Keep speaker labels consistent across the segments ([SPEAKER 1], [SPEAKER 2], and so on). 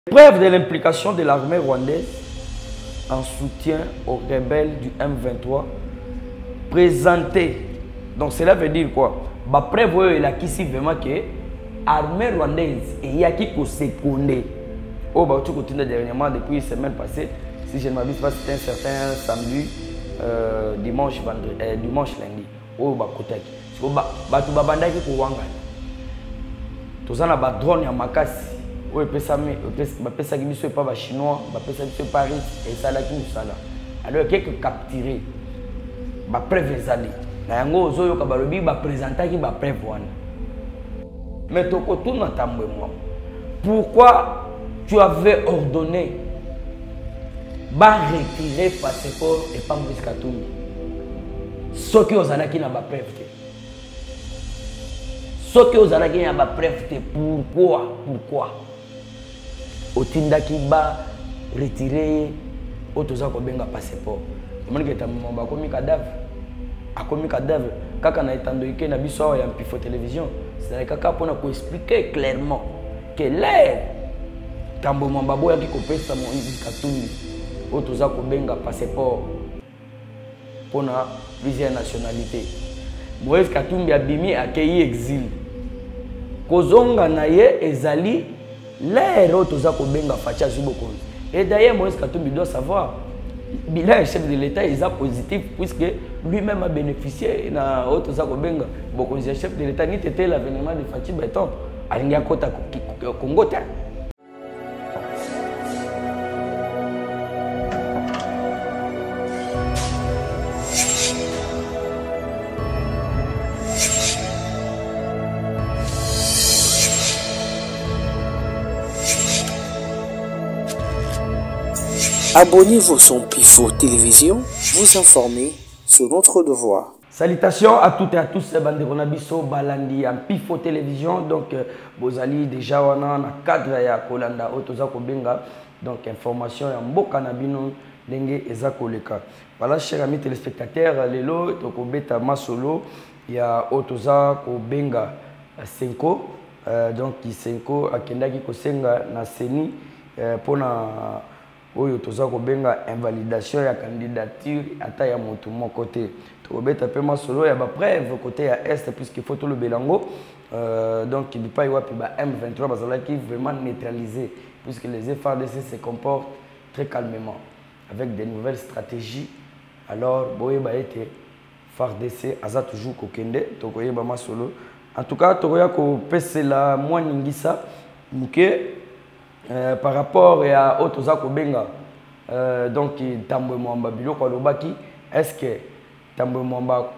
[SPEAKER 1] Preuve de l'implication de l'armée rwandaise en soutien aux rebelles du M23 présenté. Donc cela veut dire quoi? Bah preuve il a ici vraiment que l'armée rwandaise et a qui secondé. Oh bah tu continues dernièrement depuis la semaine passée, si je ne m'abuse pas, c'était un certain samedi, dimanche lundi. Oh bah kotaki. Bah tu babandaki ko wanga. Tozana ba drone ya makasi. Oui, pesa qui ne pas chinois, pesa qui pas riche et ça là qui nous ça là. Alors quelques capturés, ba preuve zali. Na yango ozoyo ka balobi ba présenter qui ba preuve wana. Mais toko tout na tambwe moi. Pourquoi tu avais ordonné ba retirer passeport et pas Moïse Katumbi? Ce qui ozana qui na ba preuve. Ce qui ozana qui na ba preuve pourquoi? Otinda qui ba retirer otoza ko benga passeport. Comment que tammo ba komi cadavre? A komi cadavre kaka na etando ike na biso ya Mpifo télévision. C'est kaka pona ko expliquer clairement que l'air tambo mamba boya ki ko pesa mo Katumbi otoza ko benga passeport pona plusieurs nationalités. Moïse Katumbi abimi accueilli exil. Kozonga na ye ezali l'air otoza ko benga facha zuboko. Et d'ailleurs Moïse Katumbi doit savoir bilan chef de l'État est positif puisque lui-même a bénéficié na otoza ko benga boko chef de l'État ni tete l'avènement de Fachi Beton alinga kota Congo ta.
[SPEAKER 2] Abonnez-vous sur Mpifo Télévision, vous informer sur notre devoir.
[SPEAKER 1] Salutations à toutes et à tous, bande Ronabiso, Balandi, Mpifo Télévision. Donc, vous allez déjà dans le cadre de Kolanda, Otoza Kobenga. Donc, information, Mboka Nabino, Lenge Ezakoleka. Voilà, chers amis téléspectateurs, Lelo, Tokobeta Masolo, il y a Otoza Kobenga Senko. Donc, Senko, Akendaki Kosenga, Naseni, pour na. Oyo toza ko benga invalidation ya candidature ata ya moto mon côté to beta pema solo ya ba preuve côté ya est puisque faut tout le belango donc il pas y wapi ba M23 bazala qui vraiment neutralisé puisque les FARDC se comportent très calmement avec des nouvelles stratégies. Alors boye ba été FARDC aza toujours ko kende to ko yeba masolo en tout cas to ya ko pesela moi ningisa muke. Par rapport à Otoza Kobenga, donc Tambwe Mwamba Biloko Lobaki, est-ce que Tambwe Mwamba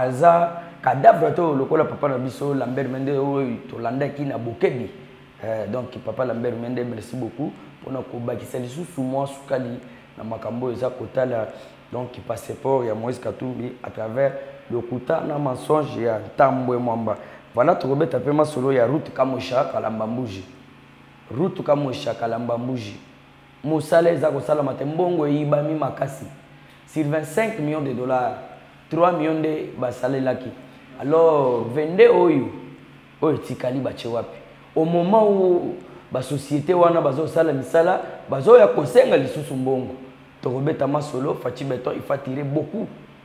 [SPEAKER 1] Aza cadavre to lokola papa na biso Lambert Mende to landa ki na Bokebi. Donc papa Lambert Mende, merci beaucoup pour na kobakisa lisusu moi sukali na makambo eza kotala donc passeport ya Moïse Katumbi à travers le kuta na mensonge ya Tambwe Mwamba. Voilà to robeta pema solo ya route Kamosha Kalamba Mbuji. Route kama Shakalamba Mbuji. Moussale Zako Salamate Mbongo Ibami Makasi. Sur 25 millions de dollars, 3 millions de basale laki. Alors, vendez Oyo. Oyo Tikali Bachewapi. Au moment où la société wana bazo sala misala, bazo ya kosenga lisusu Mbongo. Torobeta Masolo, Fachi Beton, il faut tirer beaucoup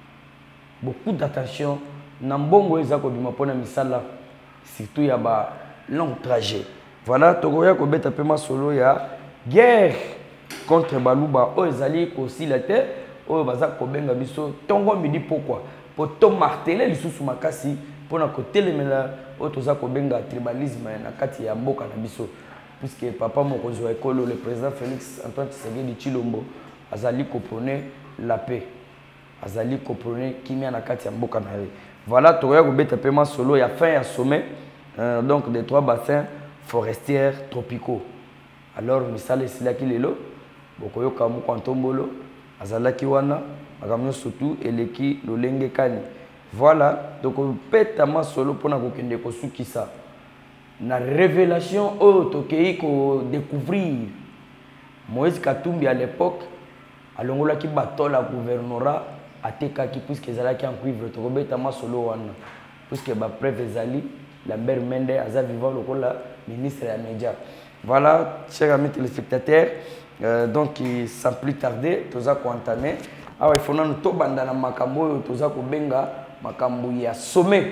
[SPEAKER 1] d'attention. Nambongo Ezako Bimapona misala. Surtout ya ba long trajet. Voilà, Togoya Kobeta Pema Solo ya guerre contre Baluba. O ezali aussi la terre. O baza Kobenga biso. Tongo midi pourquoi? Pour to marteler lisusu makasi. Pour na kotelemela o toza Kobenga tribalisme na kati ya mboka na biso. Puisque papa mokonzi wa ekolo le président Félix Antoine Tshisekedi Tshilombo azali kopone la paix. Azali kopone kimia na kati ya mboka na ye. Voilà, Togoya Kobeta Pema Solo ya fin ya sommet donc des 3 bassins forestières tropicaux. Alors, misale silaki lelo, bokoyo kamu kwantombolo, azalaki wana, makamyo surtout eleki lolenge kani. Voilà, donc peta masolo pona kokende kosukisa. Na révélation tokei ko découvrir Moïse Katumbi à l'époque, alongolaki batola gouvernorat atekaki puisque ezalaki en cuivre tokobeta masolo wana. Puisque ba preuve ezali Lambert Mende aza vivant lokola ministre des médias. Voilà, chers amis téléspectateurs, donc sans plus tarder, tous à entamer. Alors il faut nous tobanda na makambo, tous à benga makambo ya sommet,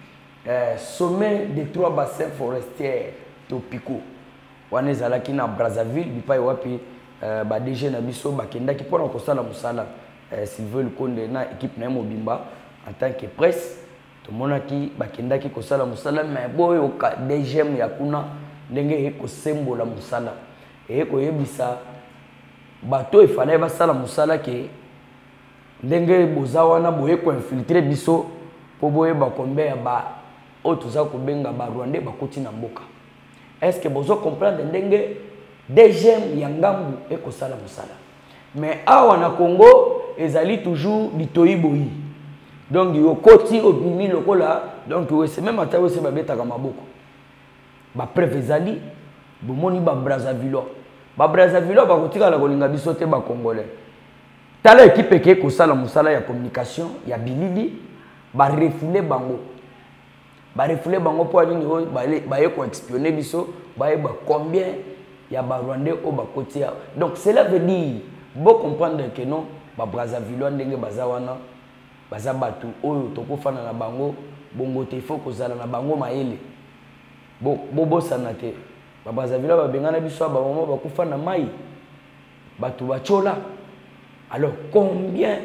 [SPEAKER 1] sommet des 3 bassins forestiers Topiko. On est allé na Brazzaville, bipa wapi ba DG na biso ba kenda ki pona ko sala musala. S'ils veulent connaître na équipe na Mobimba en tant que presse, tout le monde qui ba kenda ki ko sala musala mais boyo ka DGM ya kuna ndenge ko sembola musala. Et ko yebisa bato il fallait ba sala musala ke ndenge bozawana boye ko infiltrer biso po boye ba kombe ya ba otuza ko benga ba Rwandais ba koti na mboka. Est-ce que vous comprenez ndenge DGM ya ngambu e ko sala musala? Mais awa na Congo ezali toujours bitoyi boyi. Donc yo koti obimi lokola donc c'est même atawo se babeta ka maboko. Ba preuve ezali bomoni ba Brazzaville. Ba Brazzaville ba kotika la kolinga biso te ba congolais. Tala équipe ke ko sala musala ya communication ya bilili ba refoulé bango. Ba refoulé bango po nini ba ye ko espionner biso ba combien ya ba Rwandais o ba kotia. Donc cela veut dire bon comprendre que non ba Brazzaville ndenge bazawana baza batu oyo tokofana na bango bongo te faut kozala na bango maele bobo sanate ba Brazzaville ba bengana biso ba mama ba kufana mai batu bachola. Alors combien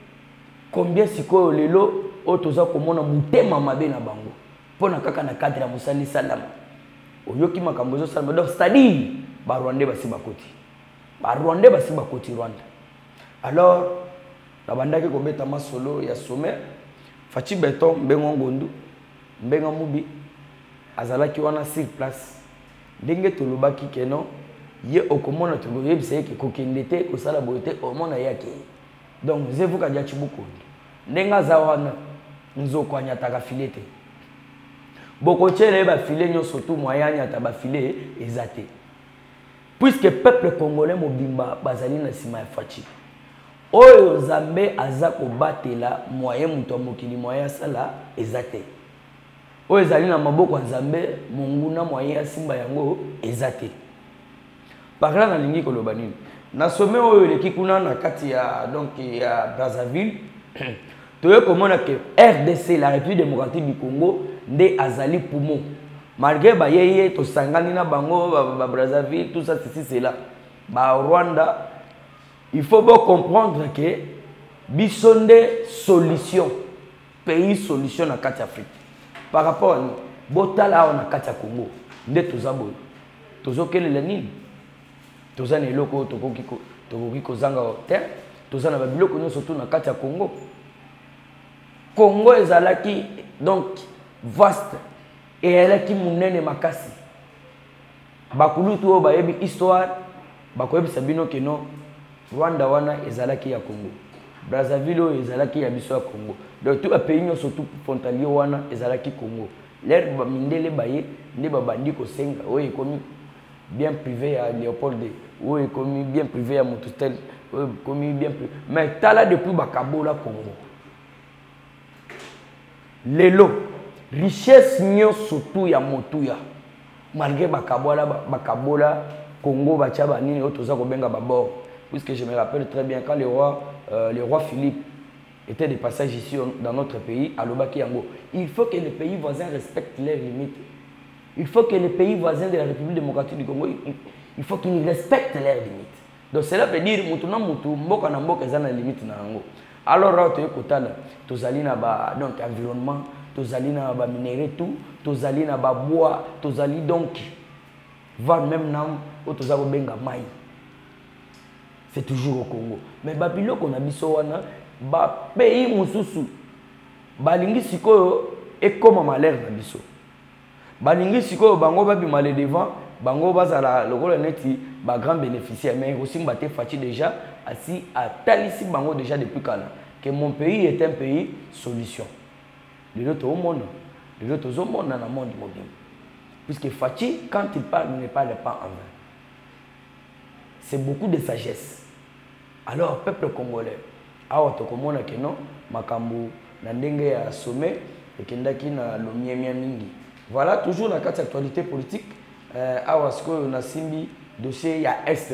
[SPEAKER 1] sikoyo lelo o toza komona mutema mabe na bango pona kaka na cadre ya musali salama oyoki makambo zo salama. Donc c'est-à-dire ba Rwandais basi bakoti ba Rwandais basi bakoti Rwanda. Alors la bandaki ko beta masolo ya sommet Fachi Beton mbengo ngondu mbenga mubi azalaki wana sur place ndenge tolobaki keno ye okomona to yebisa ke kokende te ko sala boyete omona yake. Donc zevuka dia chibuko ndenga za wana nzoko anyataka filete boko chele ba filet nyoso tu moyanya ta ba filet ezate puisque peuple congolais mobimba bazali na sima ya Fachi oyo Nzambe aza ko batela moyen muto mokili moyen sala ezate oyo ezali na maboko Nzambe monguna moyen simba yango ezate. Par là na lingi koloba nini na sommet oyo leki kuna na kati ya donc ya Brazzaville toye komona que RDC la République démocratique du Congo nde azali poumon malgré ba yeye to sangani na bango ba Brazzaville tout ça c'est là ba Rwanda. Il faut bien comprendre que bisonde solution pays solution na kati Afrique par rapport à botala na kati Congo nde tozabo tozokele nini tozana eloko tokoki kozanga terre tozana ba biloko nyonso surtout na kati Congo ezalaki donc vaste et elaki munene makasi bakulutu o bayebi histoire bakoyebisa bino ke non Rwanda wana ezalaki ya Congo Brazzaville ezalaki ya biso ya Congo. Donc tout a pays surtout frontalier wana ezalaki Congo l'air mindele baye nde babandi ko senga oyo komi bien privé à Léopold oyo komi bien privé à Motustel oyo komi bien privé mais tala depuis bakabola Congo lelo richesse nyo surtout ya motuya malgré bakabola Congo bachaba nini otoza ko benga babor. Puisque je me rappelle très bien quand le roi Philippe était de passage ici dans notre pays, à Lobakiango, il faut que les pays voisins respectent leurs limites. Il faut que les pays voisins de la République démocratique du Congo, il faut qu'ils respectent leurs limites. Donc cela veut dire que mboka na mboka ezana limite na ngo. Alors tu ekotala, tozali na ba donc environnement, tozali na ba minerai tout, tozali na ba bois, tozali donc va même nam o tozako benga mai. C'est toujours au Congo. Mais Babylone qu'on a biso wana ba pays mususu balingi sikoyo et comme malheur na biso. Balingi sikoyo bango babi malé devant bango bazala lokola neti ba grand bénéficiaire mais aussi mbaté Fachi déjà assis à talisi bango déjà depuis quand que mon pays est un pays solution. Les autres au monde, les autres au monde dans le monde mobile. Puisque Fachi quand il parle il ne parle pas en vain. C'est beaucoup de sagesse. Alors, peuple congolais, awa tokomona ke non makambu na ndenge ya sommet ekendaki na lomiemia mingi. Voilà toujours la carte actualité politique Awasko on a simbi dossier ya Est.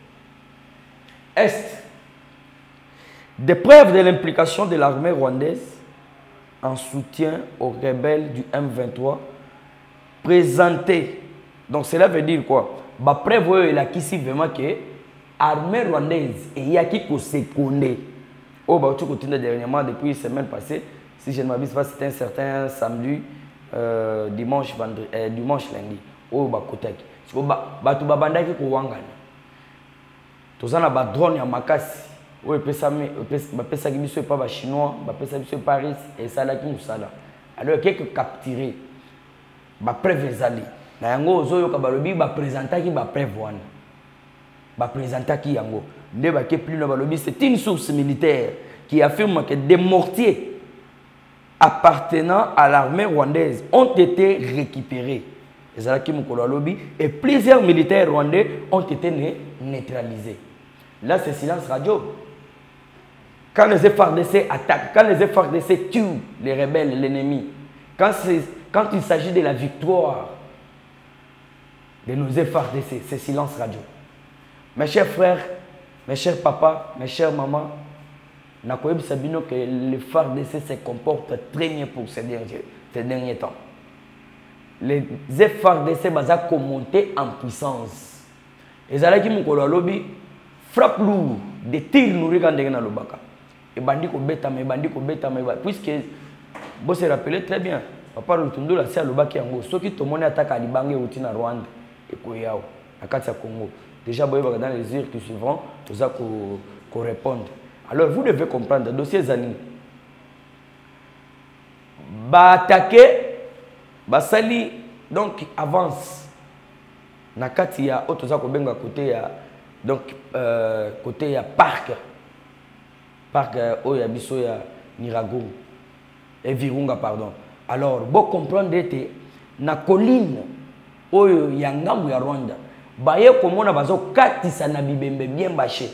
[SPEAKER 1] Est. Des preuves de l'implication de l'armée rwandaise en soutien aux rebelles du M23 présentées. Donc cela veut dire quoi? Bah preuve il a qui vraiment que l'armée rwandaise et il y a qui ko secondé. Oh bah tu continues dernièrement depuis la semaine passée, si je ne m'abuse pas, c'était un certain samedi, dimanche lundi. Oh bah kotaki. Bah tu babandaki ko wangana. Tozana ba drone ya makasi. Oui, pesa biso pas ba chinois, pesa biso Paris et ça là qui nous ça là. Alors quelques capturés, ba preuve ezali. Na yango ozoyo ka balobi ba présenter ki ba preuve wana. Ba présenter ki yango. Nde ba ke plus na balobi c'est une source militaire qui affirme que des mortiers appartenant à l'armée rwandaise ont été récupérés. Ezala ki mukolo lobby et plusieurs militaires rwandais ont été neutralisés. Là c'est silence radio. Quand les FARDC attaquent, quand les FARDC tuent les rebelles, l'ennemi, quand il s'agit de la victoire de nos FARDC, c'est silence radio. Mes chers frères, mes chers papas, mes chers mamans, Nakoyeb Sabino que les FARDC se comportent très bien pour ces derniers temps. Les FARDC vont monter en puissance. Et ça qui m'a lobby frappe lourd, des tirs nourris quand on a le baka. Et bandit ko beta mais puisque vous se rappelez très bien papa Rutundo la sia lobaki yango soki to moni attaque à Libange ou na Rwanda et ko yao na kati ya Congo déjà boye dans les heures qui suivront tout ça ko répondre. Alors vous devez comprendre dossier zani ba attaquer ba sali donc avance na kati ya auto za ko benga côté ya donc côté ya parc Oya Biso ya Nirago et Virunga pardon. Alors, vous comprenez que na colline Oyo Yangamu ya Rwanda, baye komona bazo katisa na bibembe bien bâché.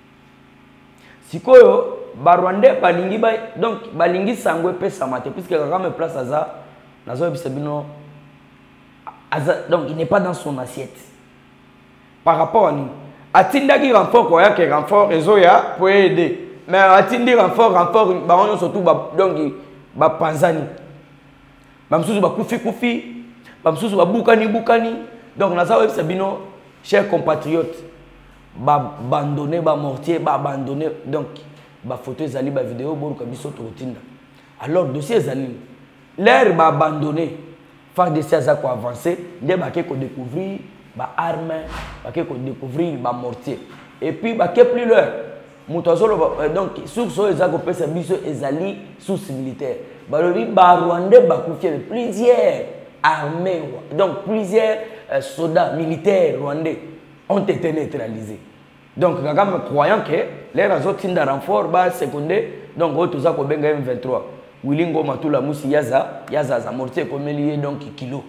[SPEAKER 1] Sikoyo ba Rwandais balingi ba donc balingi sangwe pesa mate puisque quand même place aza nazo bisabino donc il n'est pas dans son assiette. Par rapport à nous, atindaki renfort quoi ya que renfort réseau ya pour aider. Mais atindi renfort baron surtout donc ba panzani bamsusu ba kufi bamsusu ba bukani donc naza web sabino chers compatriotes ba abandonner ba mortier ba abandonner donc ba photo ezali ba vidéo boruka biso totinda. Alors dossier ezali l'air ba abandonner faire des choses à avancer nde ba ke ko découvrir ba arme ba ke ko découvrir ba mortier et puis ba ke plus l'heure donc, source ezali source militaire. Balobi ba Rwandais ba plusieurs armées, donc plusieurs soldats militaires rwandais ont été neutralisés. Donc, Kagame croyant que les réseaux tinda renfort ba secondé, donc tout ça ko benga M23. Wilingo Matula Musi yaza za mortier comme lié donc kilo.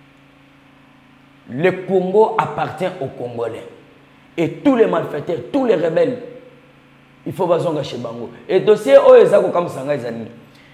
[SPEAKER 1] Le Congo appartient aux Congolais. Et tous les malfaiteurs, tous les rebelles, il faut pas s'engager bango. Et dossier Oyezako comme Sanga Zani.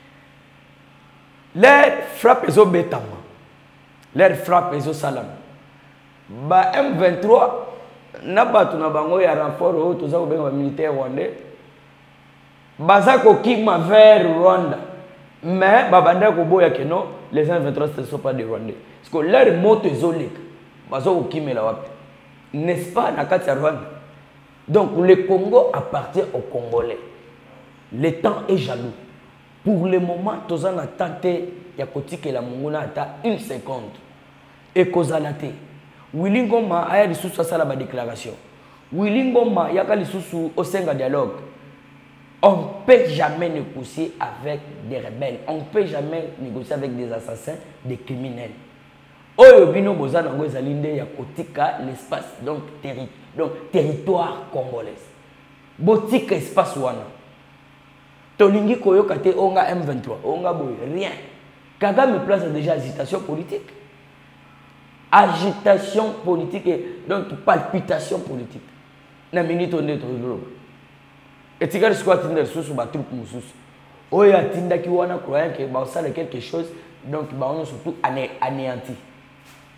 [SPEAKER 1] Les frappes les obétama. Les frappes les salam. Ba M23 n'a pas tout na bango ya renfort tout ça au benga militaire rwandais. Bazako kima vers Rwanda. Mais babanda ko boya que non, les M23 ne sont pas des Rwandais. Parce que leur moto isolé. Bazako kimela wapi. N'est-ce pas na kati ya Rwanda? Donc le Congo appartient aux Congolais. Le temps est jaloux. Pour le moment, tous en attente, il y a que la Mongona attend une seconde. Et Kozalate. Willy Ngoma a des sous à la déclaration. Willy Ngoma il y a des sous au sein de dialogue. On ne peut jamais négocier avec des rebelles. On ne peut jamais négocier avec des assassins, des criminels. Oyo bino bozana ngo ezalinde ya kotika l'espace donc territoire congolais. Botika espace wana. Tolingi koyoka te onga M23, onga boy rien. Kagame place déjà agitation politique. Agitation politique et donc palpitation politique. Na minute onde toujours. Et tigari squat tinde susu ba troupe mususu. Oya tinda ki wana croyant que ba sala quelque chose donc ba on surtout anéanti.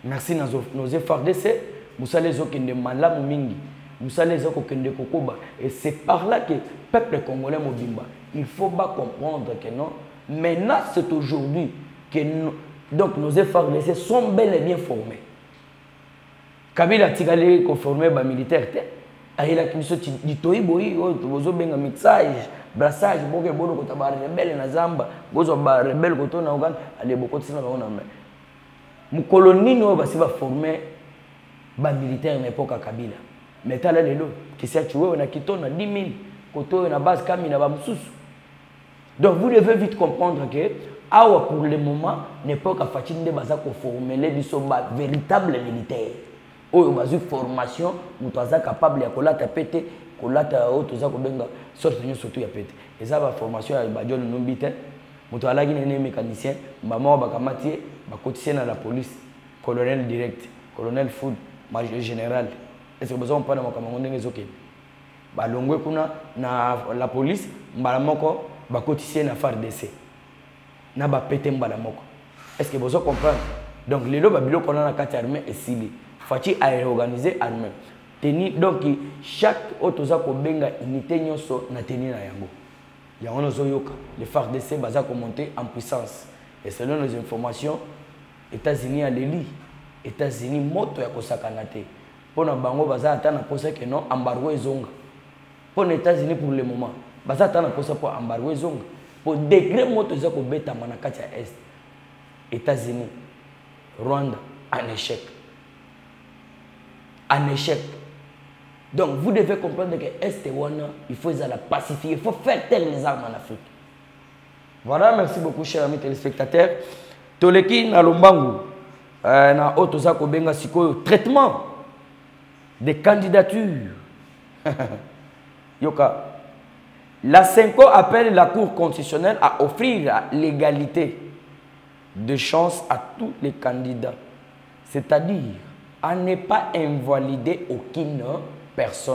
[SPEAKER 1] merci nos FARDC musala ezokende malamu mingi musala ezokende kokoba et c'est par là que peuple congolais mobimba il faut pas comprendre que non maintenant c'est aujourd'hui que donc nos FARDC sont bel et bien formés. Kabila tikale conformé ba militaire te ayela kiso ditoyi boyi bozo benga mixage brassage boke bono ko tabare rebelle na zamba bozo ba rebelle ko to na Uganda ale boko tsina ba ona me mukoloni no ba si ba formé ba militaire na époque Kabila mais tala lelo kisia tuwe na kitona 10 000 koto na base kamina ba mususu. Donc vous devez vite comprendre que awa pour le moment n'époque a fatinde baza ko former les biso ba véritable militaire. Oyo bazu formation mutu aza capable ya kolata pete kolata auto za kobenga sorte nyo surtout ya pete. Eza ba formation ya ba jolo nombite mutu alaki nene mécanicien mama ba kamati ba cotisien na la police colonel direct colonel food major général. Est-ce que besoin pas na makambo ndenge zoke ba longwe kuna na la police mbala moko ba cotisien na FARDC na ba pete mbala moko. Est-ce que besoin comprendre? Donc lelo ba bilo kona na kati armée et civil Fati a réorganisé armée. Teni donc chaque autoza ko benga unité nyonso na teni na yango. Yango nozo yoka. Les FARDC baza ko monter en puissance. Et selon nos informations, États-Unis a l'éli. États-Unis moto ya kosakana te. Pona bango baza ata na posa que non embargo ezonga. Pour les États-Unis pour le moment, baza ata na posa pour embargo ezonga. Pour degré moto za ko beta manakati ya est. États-Unis, Rwanda en échec. En échec. Donc vous devez comprendre que Est il faut la pacifier, il faut faire taire les armes en Afrique. Voilà, merci beaucoup chers amis téléspectateurs. Toleki na lombangu na otoza ko benga sikoyo traitement des candidatures. Yoka. La Senko appelle la Cour constitutionnelle à offrir l'égalité de chance à tous les candidats. C'est-à-dire à ne pas invalider aucune personne.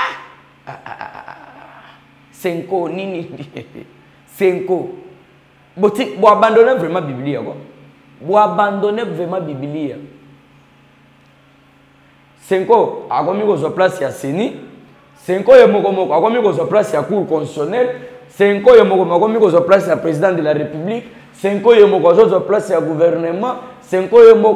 [SPEAKER 1] Senko, nini. Senko. Vous abandonnez vraiment la Bible. Vous abandonnez vraiment la Bible. Senko, a commis vos place à Seni. Senko, a commis vos place à Cour constitutionnelle. Senko, a commis vos place à président de la République. Senko, a commis vos place à gouvernement. Senko,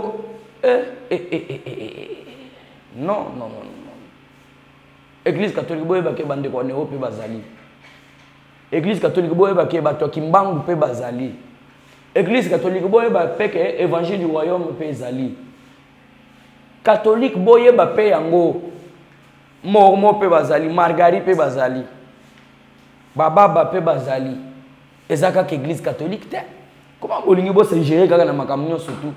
[SPEAKER 1] non. Église catholique boye ba ke bande ko neo pe bazali. Église catholique boye ba ke bato kimbangu pe bazali. Église catholique boye ba pe ke évangile du royaume pe zali. Catholique boye ba pe yango mormo pe bazali, margari pe bazali. Baba pe bazali. Ezaka ke église catholique te. Comment bolingi bo se gérer kaka na makamnyo surtout.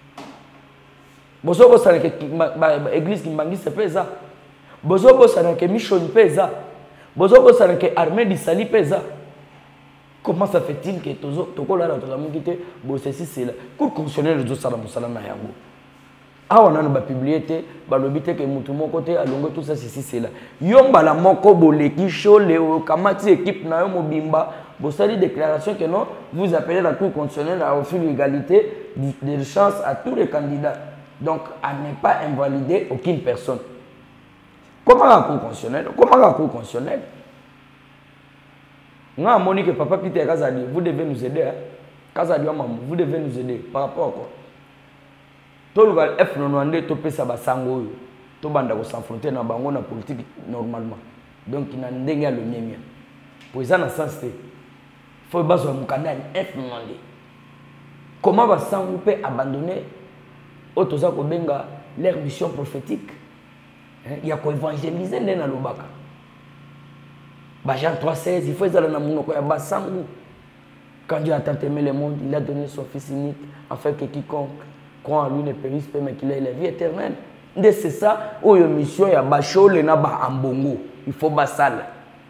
[SPEAKER 1] Bozo bosa ke église kimbangisa pesa. Bozo bosa ke mission pesa. Bozo bosa ke armée di sali pesa. Comment ça fait-il que tokola la tokamukite bo ceci c'est là. Cour constitutionnelle de sala musala na yango. Ah on a ba publié te ba lobité que mutu moko te alongo tout ça ceci c'est là. Yomba la moko boleki chole kamati équipe na yo mobimba bo sali déclaration que non vous appelez la Cour constitutionnelle à offrir l'égalité de chance à tous les candidats. Donc, à ne pas invalider aucune personne. Comment la Cour constitutionnelle? Moi, Monique et Papa Peter Kazadi, vous devez nous aider. Hein? Kazadi, vous devez nous aider. Par rapport à quoi? Tout le monde F92, tout le monde tout le monde s'enfronter dans la politique normalement. Donc, il y a un dégât le mien. Pour ça, dans ce sens, il faut que vous F92. Comment vous peut abandonner Otoza Kobenga leur mission prophétique? Il y a quoi évangéliser dans le Lubaka. Jean 3,16, il faut que vous quand Dieu a tant aimé le monde, il a donné son Fils unique afin que quiconque croit en lui ne périsse pas, mais qu'il ait la vie éternelle. C'est ça, où il y a une mission, il y a Bachol et Ambongo. Il faut Bassal.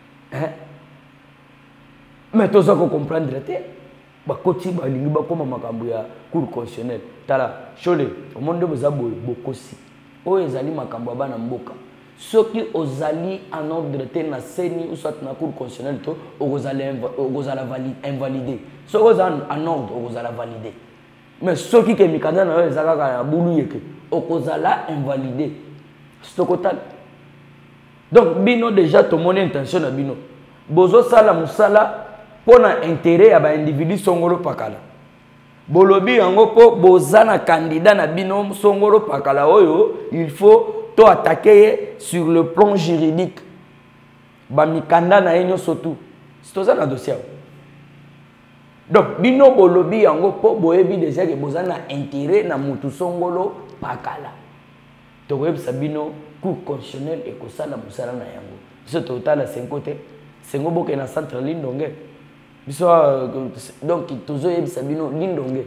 [SPEAKER 1] Mais tout ça qu'on comprendre, bakoti balingi bakoma makambo ya Cour constitutionnelle. Tala, chole, au monde vous a bokosi. O ezali makambo bana mboka. Soki ozali en ordre te na seni ou soit na Cour constitutionnelle to ozala invalider. Soki ozali en ordre ozala valider. mais ceux qui mikanda na yo ezaka ka bulu yeke okozala invalidé stokotal. Donc bino déjà to mon intention na bino bozo sala musala pona intérêt ya ba individu songolo pakala bolobi yango po bozana candidat na bino songolo pakala oyo il faut to attaquer sur le plan juridique ba mikanda na enyo surtout c'est ça na dossier. Donc bino bolobi yango po boyebi déjà que bozana intérêt na mutu songolo pakala to web sabino cour constitutionnel et kosala musala na yango ce total à 5 côtés sengo boke na centre Lindonge biso donc tozo yeb sabino Lindonge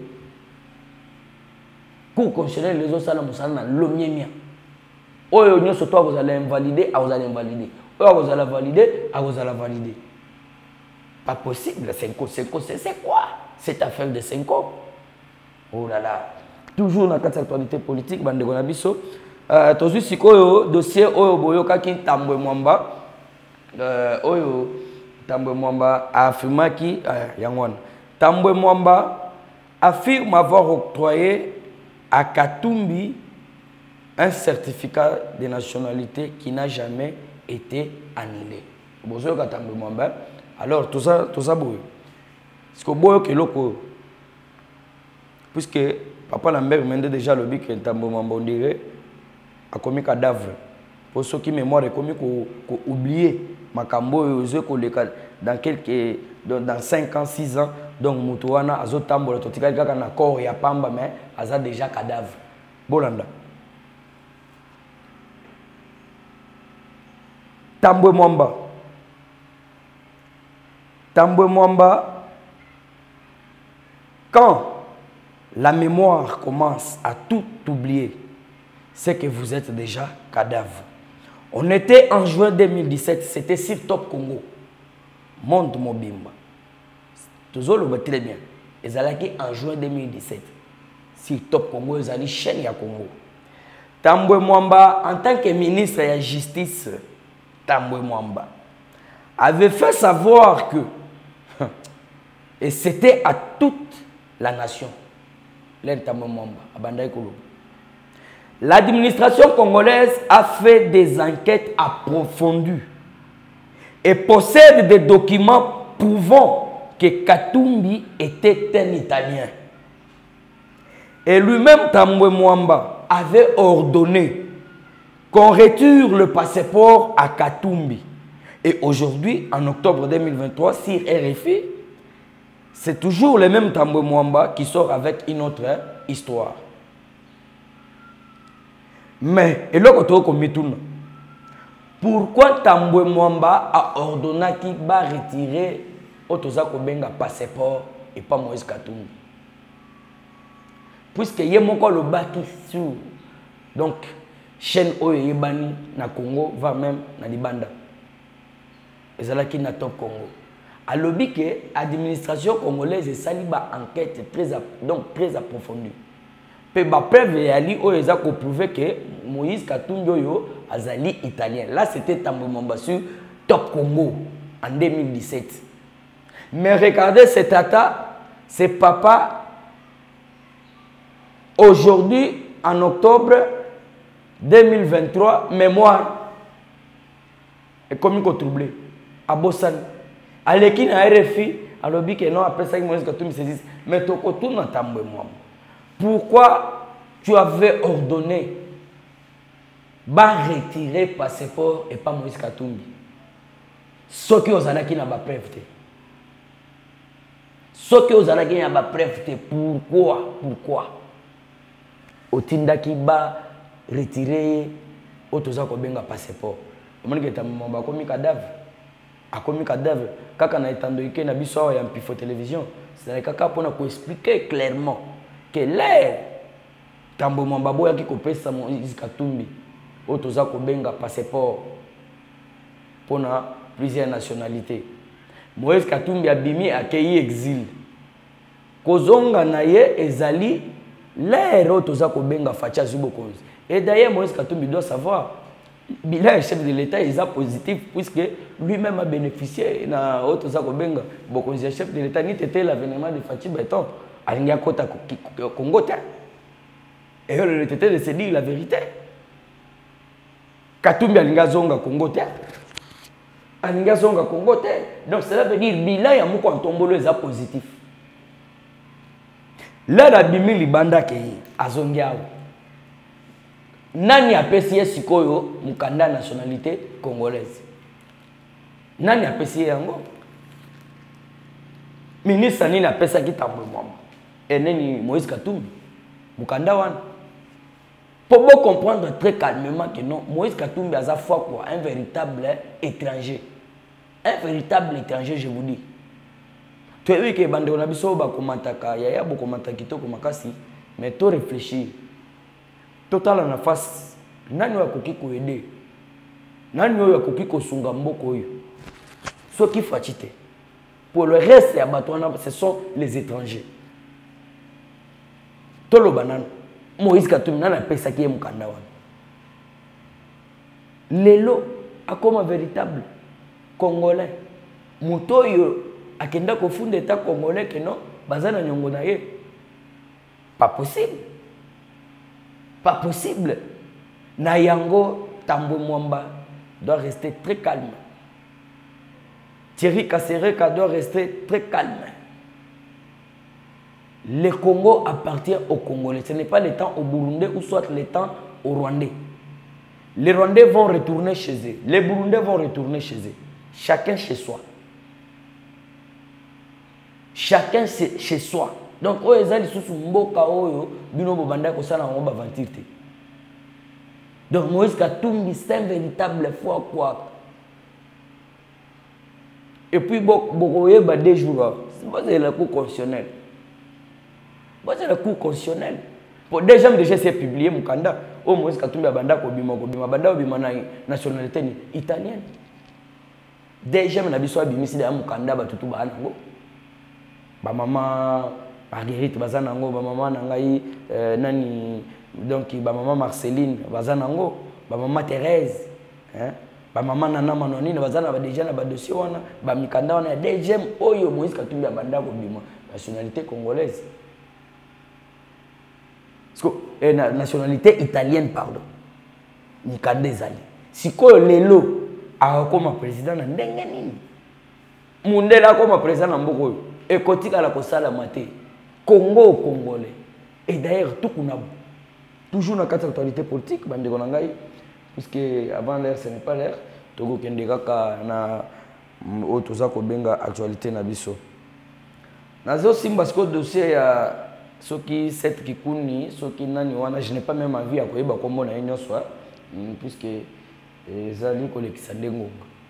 [SPEAKER 1] cour constitutionnel les autres sala musala na lomiemia oyo nyoso to vous allez invalider a vous allez invalider oyo vous allez valider a vous allez valider. Pas possible, 5 ans, c'est quoi cette affaire de 5 ans? Oh là là. Toujours dans cette actualité politique, bande de Gonabiso. Tozu sikoyo dossier oyo boyoka ki Tambwe Mwamba. Oyo Tambwe Mwamba affirma ki yangwana. Tambwe Mwamba affirme avoir octroyé à Katumbi un certificat de nationalité qui n'a jamais été annulé. Bozoyoka Tambwe Mwamba. Alors, tout ça, boy. Parce que boy, que loko. Puisque papa Lambert m'a déjà le bic que Tambwe Mwamba on dirait a commis cadavre. Pour ceux qui mémoire est commis qu'on oublier Makambo dans 5 ans, 6 ans. Donc, Moutouana, Azo Tambo, Totika, Kaka na corps et à Pamba, mais Aza déjà cadavre. Bolanda. Tambwe Mwamba. Tambwe Mwamba, quand la mémoire commence à tout oublier, c'est que vous êtes déjà cadavre. On était en juin 2017, c'était sur Top Congo. Monde Mobimba. Toujours le très bien. Ils allaient en juin 2017. Sur Top Congo, ils allaient chaîne ya Congo. Tambwe Mwamba, en tant que ministre de la Justice, Tambwe Mwamba avait fait savoir que et c'était à toute la nation. L'administration congolaise a fait des enquêtes approfondies et possède des documents prouvant que Katumbi était un Italien. Et lui-même, Tambwe Mwamba, avait ordonné qu'on retire le passeport à Katumbi. Et aujourd'hui, en octobre 2023, sur RFI, c'est toujours le même Tambwe Mwamba qui sort avec une autre histoire. Mais, et là, pourquoi Tambwe Mwamba a ordonné qu'il va retirer Otoza Kobenga passeport et pas Moïse Katumbi? Puisque il y a le baki sur donc chaîne Oyo Yebani na Congo va même na Libanda. Et c'est là qui na Top Congo. À l'objet que l'administration congolaise est sali ba enquête très approfondie. Pe ba preuve yali o eza ko prouver que Moïse Katumbi oyo azali italien. Là c'était Tambwe Mwamba sur Top Congo en 2017. Mais regardez cet tata, c'est papa aujourd'hui en octobre 2023 mémoire est comme une troublé à Bossan. Aleki na RFI, alobi que non après ça Moïse Katumbi se dit mais to kotouna Tambwe Mwamba. Pourquoi tu avais ordonné ba retirer passeport et pas Moïse Katumbi? Ce qui aux anaki na ba preuve. Ce qui aux anaki na ba preuve, pourquoi otindaki ba retirer otoza ko benga passeport. Omoni que Tambwe Mwamba komi cadavre. A commis cadavre, quand on a étendu na biso ya Mpifo télévision, c'est kaka pour nous expliquer clairement que l'air Tambwe Mwamba boya ki kopesa Moïse Katumbi otoza ko benga passeport pour plusieurs nationalités. Moïse Katumbi abimi accueilli exil. Kozonga na ye ezali l'air otoza ko benga facha zubokonzi. Et d'ailleurs Moïse Katumbi doit savoir bilan chef de l'État est positif puisque lui-même a bénéficié na autre Zakobenga. Bokonzi chef de l'État ni était l'avènement de Fachi Beton. alinga kota Congo te. Et le tété de se dire la vérité. Katumbi alinga zonga Congo te. Alinga zonga Congo te. Donc cela veut dire bilan ya moko ntombolo eza positif. Là la bimi libanda ke azongi awo. Nani apesi sikoyo mukanda nationalité congolaise. Nani apesi yango? Ministre nini apesa ki tambwe mama. Eneni Moïse Katumbi. Mukanda wana. Pour vous comprendre très calmement que non, Moïse Katumbi a sa foi quoi, un véritable étranger. Un véritable étranger, je vous dis. Tu as vu que bande on a biso ba komantaka, yaya bo komantaka kitoko makasi, mais to réfléchir. Total en face, nani wa koki ko aider. Nani wa koki ko sunga mboko oyo. Ce qui fatite. Pour le reste ya batwana, ce sont les étrangers. Tolo banane. Moïse Katumbi nana pesa ki mukanda wana. Lelo akoma véritable congolais. Muto yo akenda ko funda état congolais que non bazana nyongo na ye. Pas possible. Pas possible. Na yango Tambwe Mwamba doit rester très calme. Thierry Kasereka doit rester très calme. Le Congo appartient aux Congolais. Ce n'est pas le temps au Burundais ou soit le temps aux Rwandais. Les Rwandais vont retourner chez eux. Les Burundais vont retourner chez eux. Chacun chez soi. Chacun chez soi. Donc, oh, ezali sous mboka oyo bino bobanda ko sala ngo baventure. Donc, Moïse Katumbi c'est un véritable foi quoi. Et puis bokoye ba deux jours. C'est le coup constitutionnel. C'est le cours constitutionnel. Pour déjà c'est publié Mukanda. Au moins Katumbi banda ko bima banda bima na nationalité italienne. Déjà na biso bimisi da Mukanda batutu ba nango. Ba maman Marguerite bazanango, ba maman nangai nani donc ba maman Marceline bazanango, ba maman Thérèse, hein? Ba maman Nana Manonine bazana ba déjà na ba dossier wana, ba Mikanda wana déjà oyo Moïse Katumbi banda ko bima nationalité congolaise. La nationalité italienne, pardon. Mikanda ezali. Sikoyo lelo akoma président na ndenge nini. Mundela comme président na mboko et kotika la kosala mate. Congo congolais. Et d'ailleurs tout kuna toujours na quatre actualité politique bande konangai puisque avant l'heure ce n'est pas l'heure. Togo kende kaka na otoza ko benga actualité na biso. Nazo simba sko dossier ya ce qui cette kikuni, ce qui nani wana, je n'ai pas même envie à koyeba kombo na enyo soir, puisque zali kolekisa ndengo.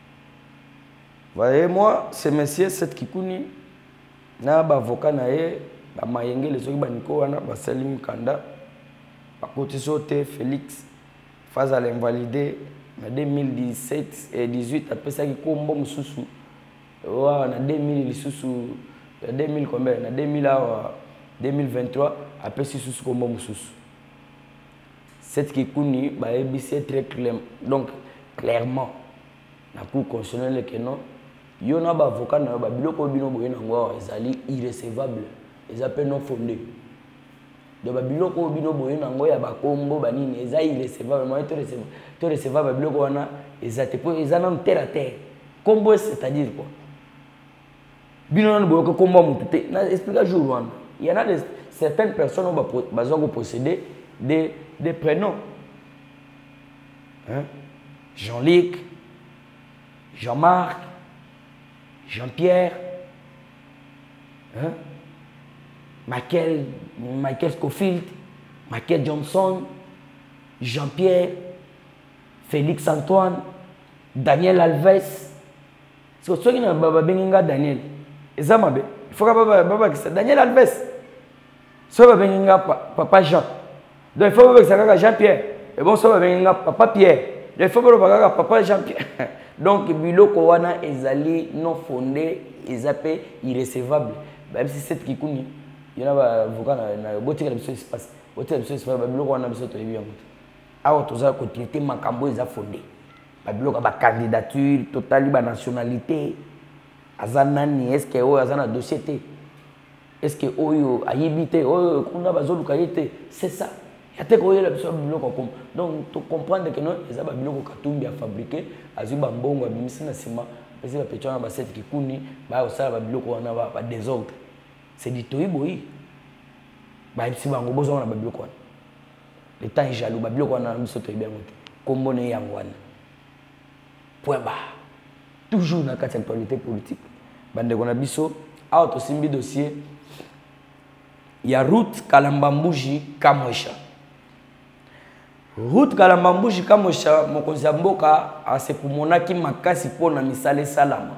[SPEAKER 1] Voyez moi, ce monsieur cette kikuni na ba avocat na ye ba mayenge les soki ba niko wana ba Salim Kanda ba kotisote Félix phase à l'invalidé en 2017 et 18 après ça ki kombo mususu wa na 2000 lisusu 2000 combien na 2000 2023 après si sous comme mususu cette qui kuni ba ebisi très clair donc clairement na cour constitutionnelle que non yo na ba avocat na ba biloko bino boye na ngwa ezali irrecevable les appels non fondés de ba biloko bino boye na ngwa ya ba kombo ba nini ezali irrecevable moi to recevable biloko wana ezate po ezana terre à terre kombo c'est-à-dire quoi bino na boye ko kombo mututé na explique jour wana. Il y en a certaines personnes qui ont possédé des prénoms. Hein? Jean-Luc, Jean-Marc, Jean-Pierre, hein? Michael Scofield, Michael Johnson, Jean-Pierre, Félix Antoine, Daniel Alves. C'est ce qui est Daniel. Il faut que Daniel Alves. Ça va papa Jean. Donc il faut que ça Jean-Pierre. Et bon, ça va papa Pierre. Donc il faut que papa Jean-Pierre. Donc biloko wana ezali non fondé, ezapé irrécevable. Même si c'est qui kuni, il y en a avocat na botika la mission espace. Botika la mission espace biloko wana biso to yebi yango. Awa toza ko traiter makambo eza fondé. Ba biloko ba candidature, totali ba nationalité. Azanani est-ce que o azana dossier té. est-ce que oyo ayibite oyo kuna bazoluka yete c'est ça ya te ko yela biso biloko comme donc to comprendre que non eza ba biloko katumbi a fabriquer azu ba mbongo abimisi na sima eza ba petona ba set kikuni ba osala ba biloko wana ba désordre c'est du toiboyi ba ibisi bango bozo na ba biloko wana le temps est jaloux ba biloko wana biso toibi yango te kombo ne yango wana point bas toujours na kati actualité politique bande kona biso awa to simbi dossier ya route Kalambambuji Kamwesha. Route Kalambambuji Kamwesha mokonzi ya mboka asepumonaki makasi pona misale salama.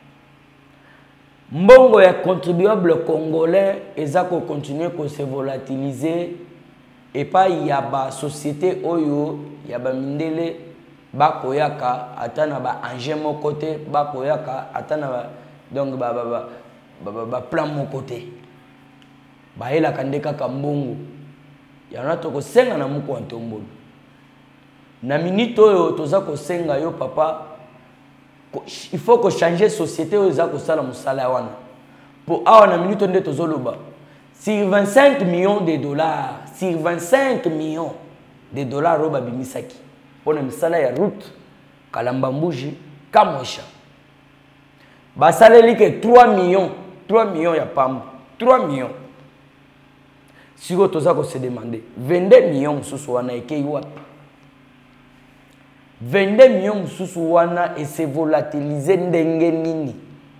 [SPEAKER 1] Mbongo ya contribuable congolais ezako continuer ko se volatiliser et pas ya ba société oyo ya ba mindele bakoyaka atana ba engin mon côté bakoyaka atana ba donc ba plan mon côté. Bahela kandeka kambongo yana to kosenga na muko antombolo na minute oyo toza kosenga yo papa il faut que changer société oyo za ko sala musala wana pour awa na minute nde tozoloba sur 25 millions de dollars sur 25 millions de dollars roba bimisaki pona misala ya route Kalambambuji Kamwesha basaleli ke 3 millions ya pamba 3 millions. Si vous se demander 22 millions sous wana eke wapi 22 millions sous wana et se volatiliser ndenge nini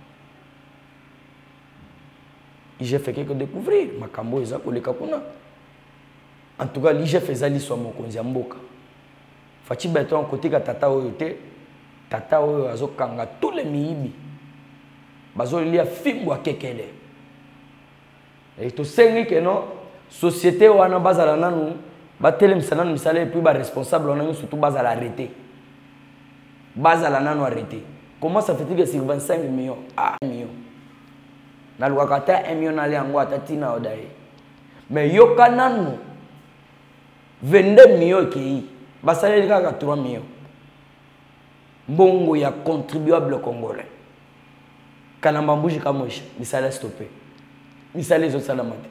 [SPEAKER 1] j'ai fait quelque découvrir makambo eza koleka kuna en tout cas l'IGF ezali so mokonzi ya mboka fachi beton côté ka tata oyo te tata oyo azokanga tous les miyibi bazolia fimbo akekele et to sengi que non société wana bazala nanu batelemisa nanu misala et puis ba responsable wana surtout bazala arrêté bazala nanu arrêté. Comment ça fait-il que sur 25 millions 1 million na lukata 1 million na liango atatina odaye mais yoka nanu 22 millions ki basaleli kaka 3 millions mbongo ya contribuable congolais Kalambambuji Kamwesha misala stoppé misala zo salamate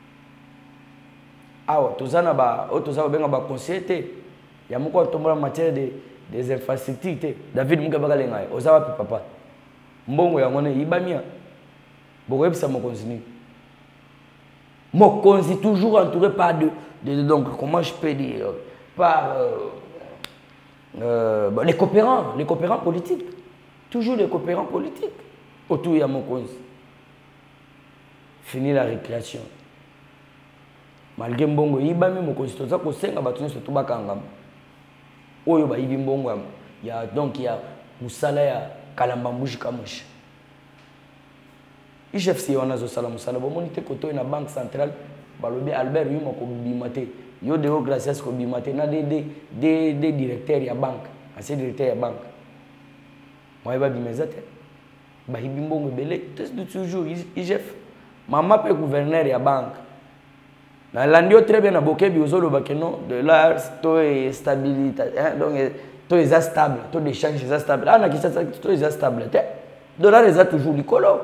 [SPEAKER 1] awa tozana ba otoza benga ba conseiller ya moko tombola matière des infrastructures David Mugabe kalenga ozawa papa mbongo ya ngone ibamia boko ebisa mokonzi ni mokonzi toujours entouré par donc comment je peux dire par les coopérants politiques toujours les coopérants politiques autour ya mokonzi fini la récréation. Malgré mbongo ibami mokonzi toza kosenga batu nyonso to bakangama oyo ba ibi mbongo ya donc ya musala ya Kalambambuji Kamwesha IGF wana zo sala musala bo monite koto na banque centrale balobi Albert Yuma ko bimate yo de gracias ko bimate na des directeurs ya banque ancien directeur ya banque moi ba bimezate ba ibi mbongo belé toujours IGF mama pe gouverneur ya banque na landio très bien na bokebi ozolo bakeno de la to est stabilité donc to est stable to d'échange est stable ana ki ça to est stable dollar est toujours likolo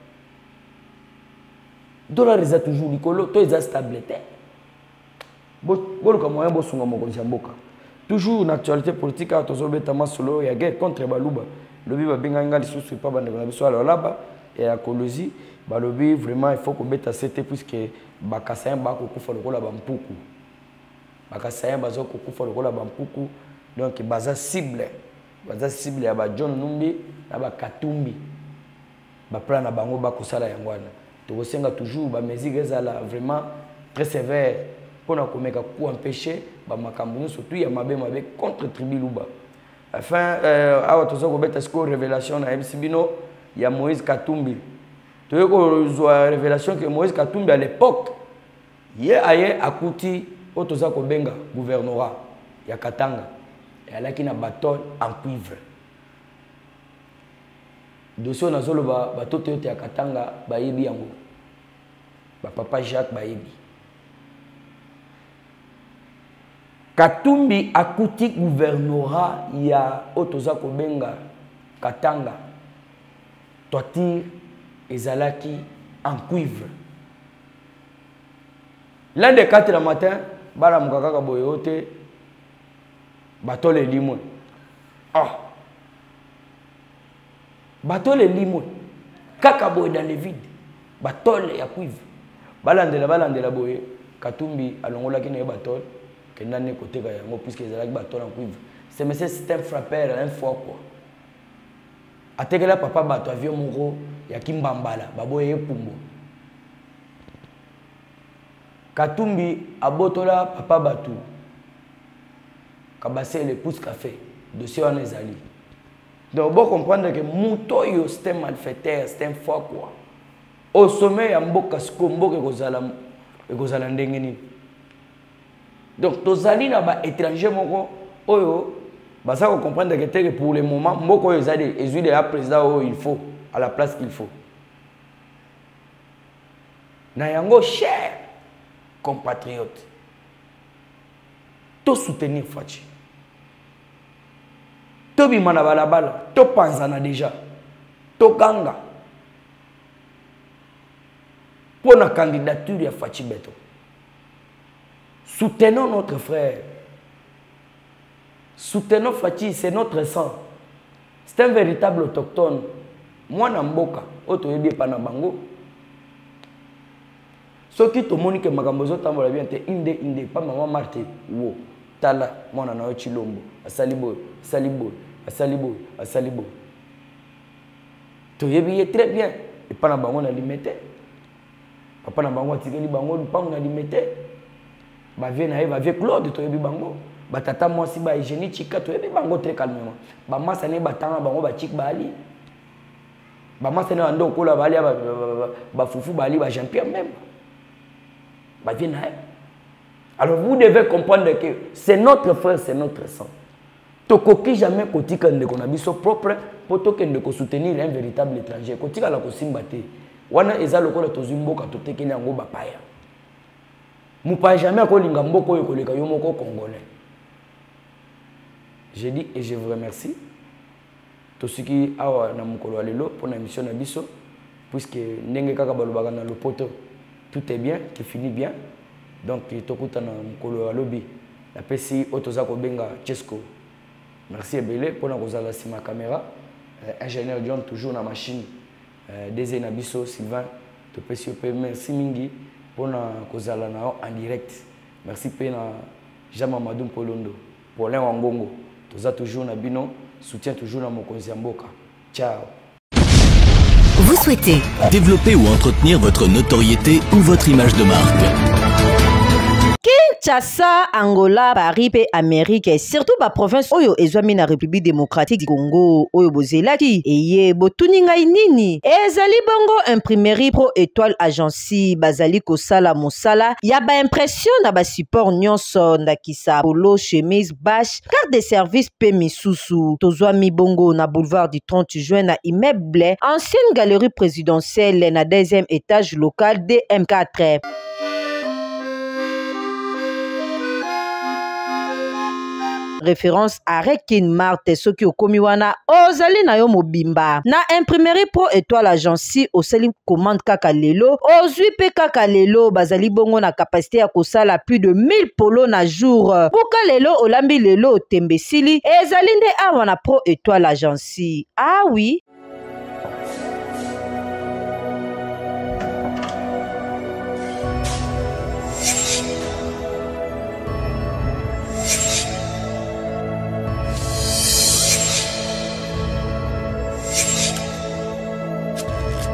[SPEAKER 1] dollar est toujours likolo to est stabilité bo ko moyen bo sunga mokonzi mboka toujours na actualité politique a tozobeta masolo ya guerre contre baluba lobi ba benganga lisusu pa bande na biso ala laba et à Colosie balobi vraiment il faut que beta c'était puisque bakasayen bako kufa lokola bampuku bakasayen bazo kufa lokola bampuku donc baza cible ya ba John Numbi na ba Katumbi ba plan na bango bakosala yangwana to kosenga toujours ba mesures ezala vraiment très sévère pour na komeka ku empêcher ba makambo surtout ya mabe contre tribu luba enfin awa tozo ko beta score révélation na MCBino ya Moïse Katumbi. Tu vois la révélation que Moïse Katumbi à l'époque, il a akuti otoza kobenga gouvernorat ya Katanga et alaki na bâton en cuivre. Dossier na zolo ba toto yote ya Katanga ba yebi yango. Ba papa Jacques ba yebi. Katumbi akuti gouvernorat ya otoza kobenga Katanga. Toiture ezalaki en cuivre L'un des 4 du matin, bala mukaka boyote, bateau les limons. Ah! Bateau les limons. Kaka boy dans le vide. Bateau les ya cuivre. Balandela boye. Katumbi alongola ki na bateau. Que n'a ne côté yango puisque ils avaient bateau en cuivre. C'est monsieur système frappeur un fois quoi. Atekela papa bateau avion moko ya kimbambala baboye pumbo. Katumbi abotola papa batu. Kabase le pousse café. Dossier en ezali. Donc vous comprendre que Moutoyo c'est un malfaiteur, c'est un faux quoi. Au sommet, il y a mboka skombo que kozala ndengeni. Donc tozali na ba étranger moko oyo basa ko comprendre que pour le moment mboko oyo ezali ezui ya président oyo il faut à la place qu'il faut. Na yango cher compatriotes. To soutenir Fachi. To bimana balabala, to panzana déjà. To ganga. Pour la candidature de Fachi Beto. Soutenons notre frère. Soutenons Fachi, c'est notre sang. C'est un véritable autochtone. Moi, Namboka, auto yebi pana bango. Ce qui te montre que Magambozo tambola bien te inde pas maman Marté wo tala mona na chilombo asalibo to yebi très bien et pas na bango na limité. Papa na bango atikeli bango lupango na limité. Ba vie na va vie Claude to yebi bango. Ba tata moi si ba hygiénie chika to yebi bango très calmement. Ba masa ne batanga bango ba chik ba ali. Ba masa ne ando kola ba ali ba fufu ba ali ba Jean-Pierre même. Ba vie na. Alors vous devez comprendre que c'est notre frère, c'est notre sang. Tokoki jamais kotika ndeko na biso propre pour tokende ko soutenir un véritable étranger. Kotika la kosimba te. Wana eza lokola tozimboka totekeli yango bapaya. Mupa jamais akolinga mboko oyo koleka yo moko congolais. Je dis et je vous remercie. Tosiki awa na mukolo lelo pour la mission na biso puisque ndenge kaka balobaka na lopoto tout est bien, qui finit bien. Donc tokuta na mukolo lobby la PC otoza ko benga Chesco. Merci Ebele pour na kozala sima caméra. Ingénieur John toujours na machine. Des Nabiso, Sylvain, merci Mingi pour na kozala na en direct. Merci Pena Jama Madoum Polondo. Paulin Wangongo, toza toujours na bino, soutien toujours na mokonzi ya mboka. Ciao.
[SPEAKER 3] Vous souhaitez développer ou entretenir votre notoriété ou votre image de marque.
[SPEAKER 4] Kinshasa, Angola, Paris et Amérique et surtout la province oyo ezwami na République démocratique du Congo oyo bozelaki eye botuninga nini ezali bongo imprimerie Pro Étoile Agency bazali kosala mosala ya ba impression na ba support nyonso ndakisa polo chemise bash carte de service pe misusu tozwami bongo na boulevard du 30 juin na immeuble ancienne galerie présidentielle na 2e étage local DM4. Référence à Rekin Marte soki okomi wana ozali na yo mobimba na imprimerie Pro Étoile Agency osali commande kaka lelo ozwi pe kaka lelo bazali bongo na capacité ya kosala plus de 1000 polo na jour buka lelo olambi lelo tembesili ezali nde awa na Pro Étoile Agency. Ah oui.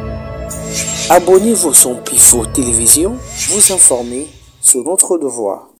[SPEAKER 2] Abonnez-vous sur Pifo Télévision, vous informer sur notre devoir.